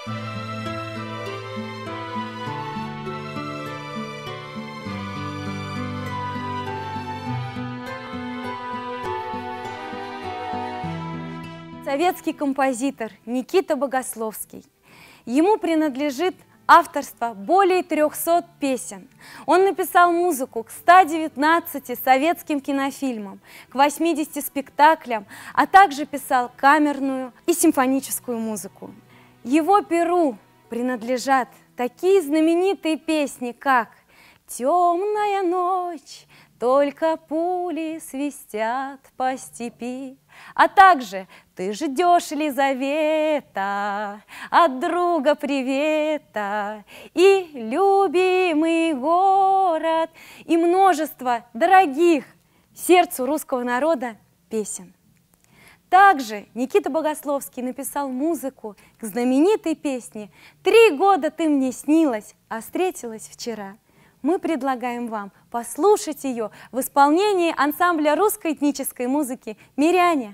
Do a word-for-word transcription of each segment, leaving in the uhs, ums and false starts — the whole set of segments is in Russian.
Советский композитор Никита Богословский. Ему принадлежит авторство более трёхсот песен. Он написал музыку к ста девятнадцати советским кинофильмам, к восьмидесяти спектаклям, а также писал камерную и симфоническую музыку. Его перу принадлежат такие знаменитые песни, как «Темная ночь», «Только пули свистят по степи», а также «Ты ждешь, Лизавета, от друга привета», и «Любимый город», и множество дорогих сердцу русского народа песен. Также Никита Богословский написал музыку к знаменитой песне «Три года ты мне снилась, а встретилась вчера». Мы предлагаем вам послушать ее в исполнении ансамбля русской этнической музыки «Миряне».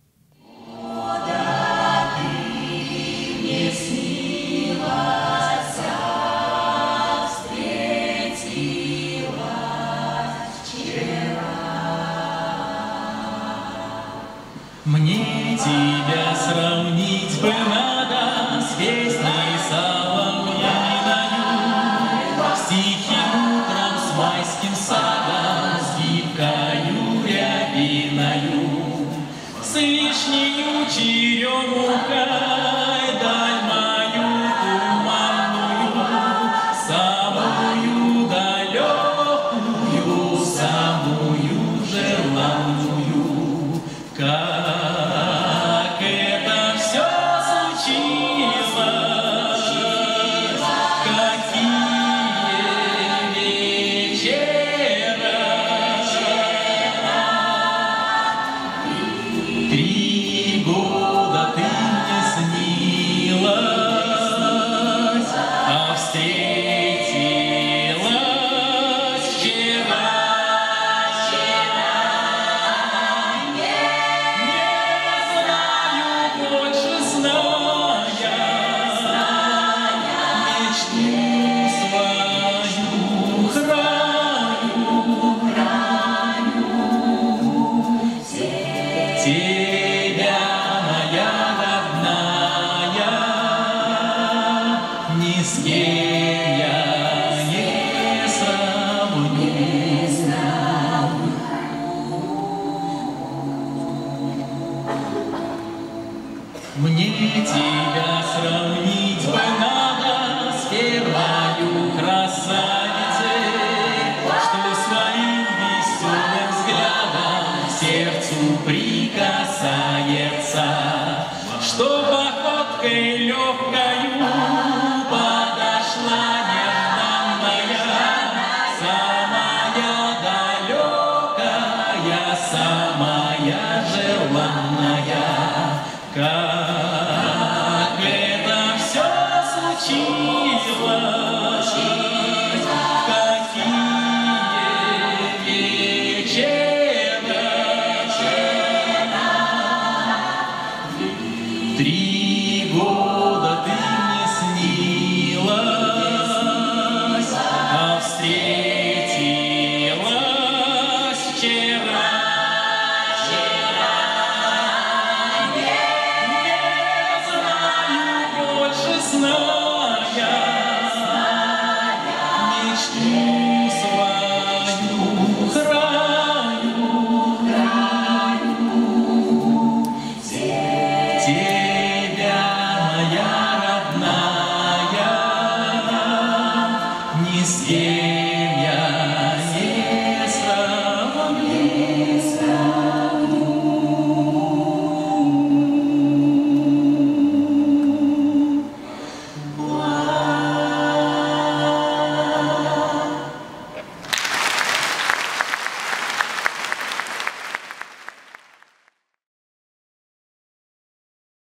Мне тебя сравнить бы надо с песней соловьиной, стихи утром с майским садом, с гибкою рябиною, с вишнею черемухой, даль мою туманную, самую далекую, самую желанную. Как это все случилось, какие вечера, три года ты мне снилась, а встретилась вчера. Тебя, моя родная, ни с кем я не сравню. Мне тебя сравнить бы надо с первою красавицей, что своим веселым взглядом к сердцу прикасается, что походкой легкою подошла нежданная, самая далекая, самая желанная. Как это все случилось, какие вечера, три года.